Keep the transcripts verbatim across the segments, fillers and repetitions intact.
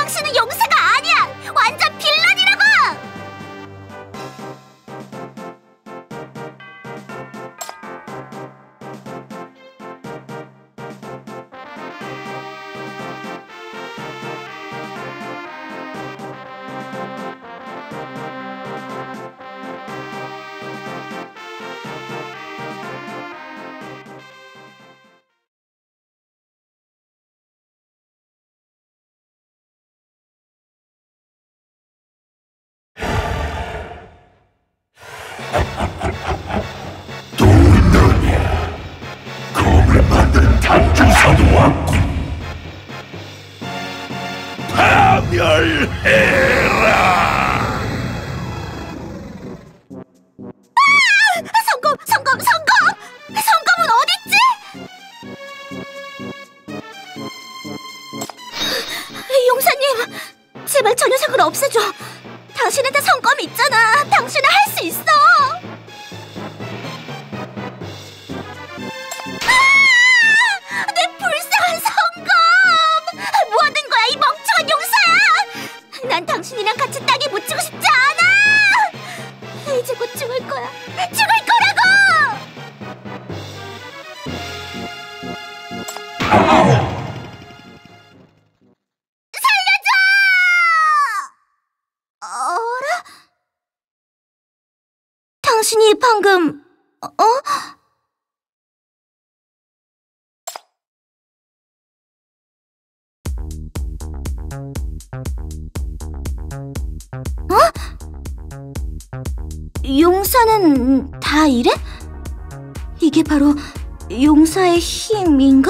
당신은 용사가 아니야! 완전 빌런이라고! 또 너냐? 검을 만드는 단주사도 왔군. 파멸해라! 아! 성검! 성검! 성검! 성검은 어딨지? 용사님! 제발 저 녀석을 없애줘! 당신한테 성검이 있잖아! 당신은 할 수 있어! 아! 내 불쌍한 성검! 뭐하는 거야, 이 멍청한 용사야! 난 당신이랑 같이 땅에 묻히고 싶지 않아! 이제 곧 죽을 거야! 죽을 거라고! 살려줘! 어라? 당신이 방금... 어? 어? 용사는 다 이래? 이게 바로 용사의 힘인가?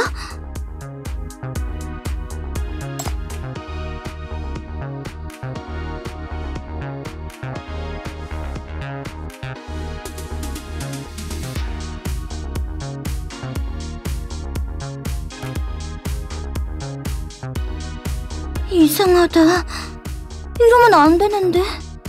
이상하다. 이러면 안 되는데.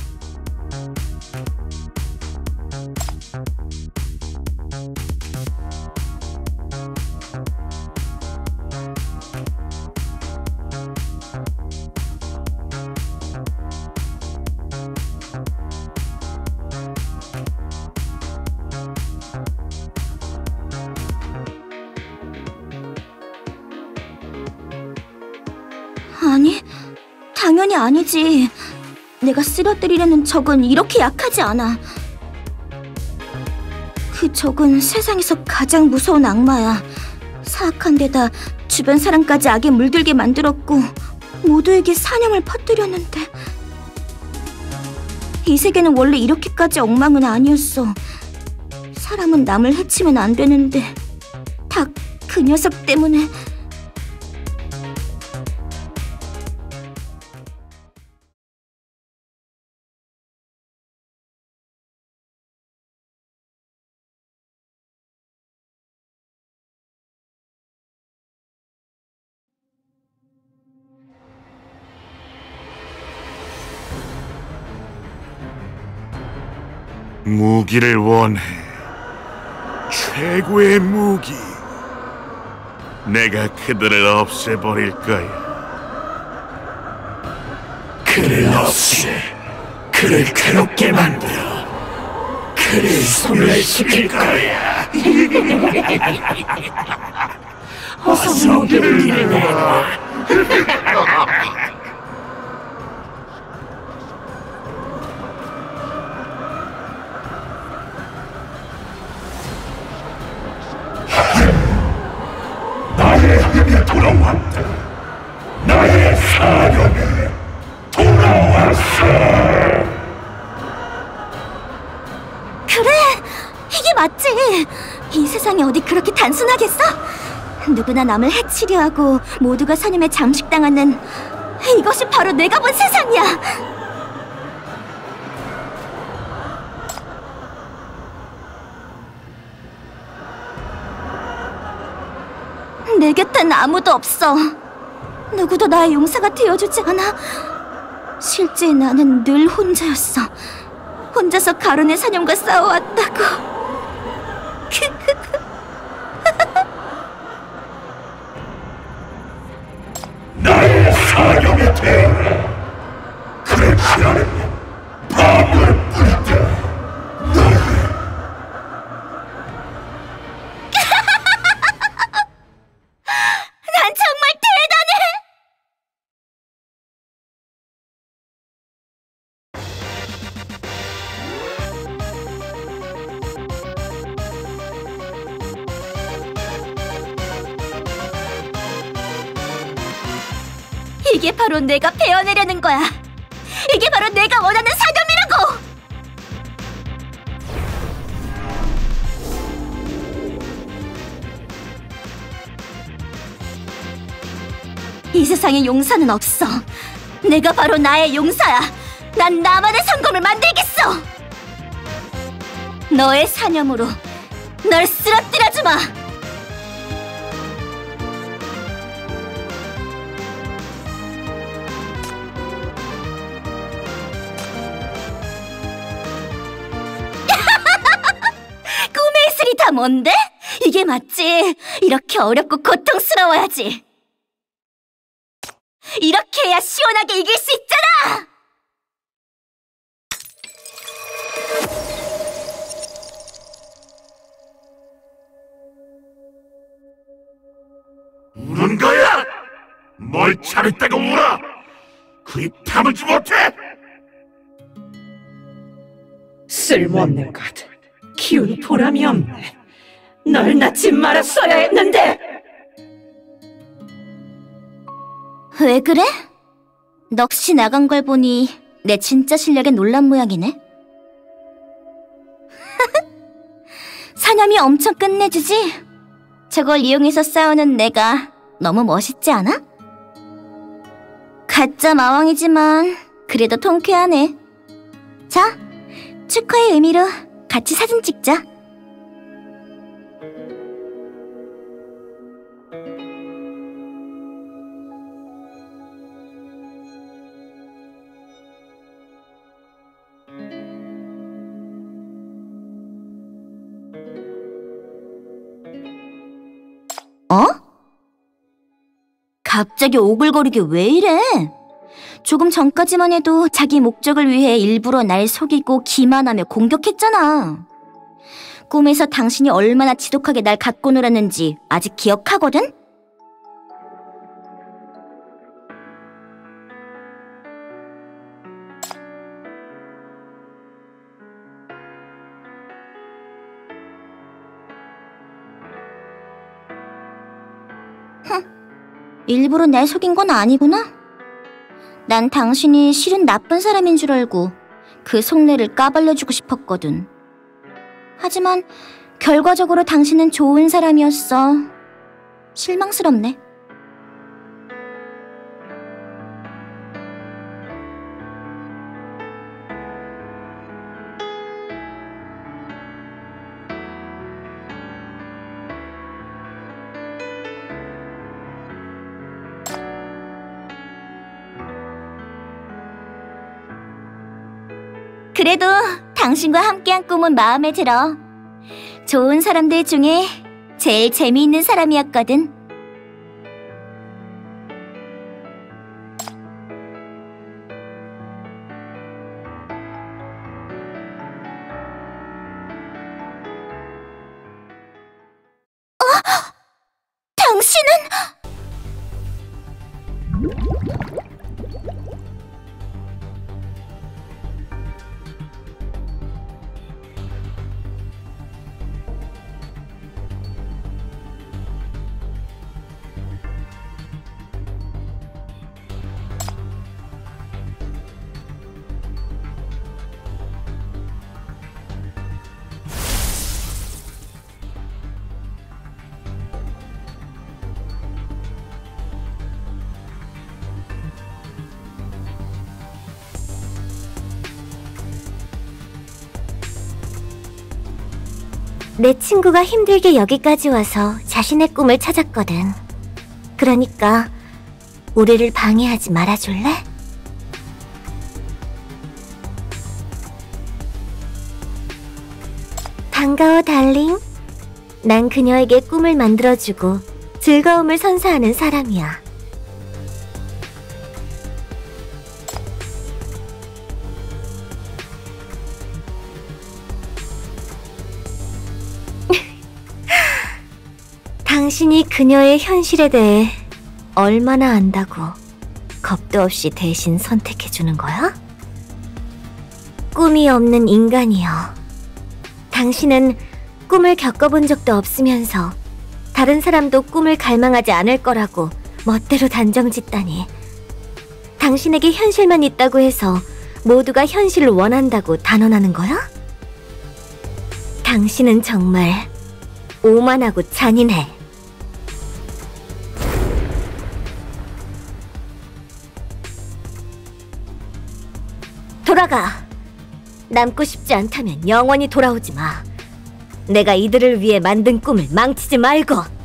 아니, 당연히 아니지. 내가 쓰러뜨리려는 적은 이렇게 약하지 않아. 그 적은 세상에서 가장 무서운 악마야. 사악한 데다 주변 사람까지 악에 물들게 만들었고 모두에게 사냥을 퍼뜨렸는데, 이 세계는 원래 이렇게까지 엉망은 아니었어. 사람은 남을 해치면 안 되는데 다 그 녀석 때문에. 무기를 원해. 최고의 무기. 내가 그들을 없애버릴 거야. 그를 없애. 그를 괴롭게 만들어. 그를 소멸시킬 거야. 어서 무기를 내놔. 나의 힘이 돌아왔다. 나의 사령이 돌아왔어. 그래! 이게 맞지! 이 세상이 어디 그렇게 단순하겠어? 누구나 남을 해치려 하고 모두가 사념에 잠식당하는, 이것이 바로 내가 본 세상이야! 내 곁엔 아무도 없어. 누구도 나의 용사가 되어주지 않아. 실제 나는 늘 혼자였어. 혼자서 가론의 사념과 싸워왔다고. 나의 사령이 되어라. 그렇지 않으면 밤을 뿌리다. 난 정말 대단해! 이게 바로 내가 베어내려는 거야. 이게 바로 내가 원하는 사념이라고! 이 세상에 용사는 없어. 내가 바로 나의 용사야. 난 나만의 성검을 만들겠어. 너의 사념으로 널 쓰러뜨려주마. 꿈의 이슬이 다 뭔데? 이게 맞지? 이렇게 어렵고 고통스러워야지. 이렇게 해야 시원하게 이길 수 있잖아! 우는 거야? 뭘 잘했다고 울어? 그 입 다물지 못해? 쓸모없는 것. 키운 보람이 없네. 널 낳지 말았어야 했는데. 왜 그래? 넋이 나간 걸 보니 내 진짜 실력에 놀란 모양이네. 사념이 엄청 끝내주지? 저걸 이용해서 싸우는 내가 너무 멋있지 않아? 가짜 마왕이지만 그래도 통쾌하네. 자, 축하의 의미로 같이 사진 찍자. 어? 갑자기 오글거리게 왜 이래? 조금 전까지만 해도 자기 목적을 위해 일부러 날 속이고 기만하며 공격했잖아. 꿈에서 당신이 얼마나 지독하게 날 갖고 놀았는지 아직 기억하거든? 일부러 날 속인 건 아니구나? 난 당신이 실은 나쁜 사람인 줄 알고 그 속내를 까발려주고 싶었거든. 하지만 결과적으로 당신은 좋은 사람이었어. 실망스럽네. 그래도 당신과 함께한 꿈은 마음에 들어. 좋은 사람들 중에 제일 재미있는 사람이었거든. 어? 당신은... 내 친구가 힘들게 여기까지 와서 자신의 꿈을 찾았거든. 그러니까 우리를 방해하지 말아줄래? 반가워, 달링. 난 그녀에게 꿈을 만들어주고 즐거움을 선사하는 사람이야. 당신이 그녀의 현실에 대해 얼마나 안다고 겁도 없이 대신 선택해주는 거야? 꿈이 없는 인간이여. 당신은 꿈을 겪어본 적도 없으면서 다른 사람도 꿈을 갈망하지 않을 거라고 멋대로 단정짓다니. 당신에게 현실만 있다고 해서 모두가 현실을 원한다고 단언하는 거야? 당신은 정말 오만하고 잔인해. 돌아가. 남고 싶지 않다면 영원히 돌아오지 마. 내가 이들을 위해 만든 꿈을 망치지 말고.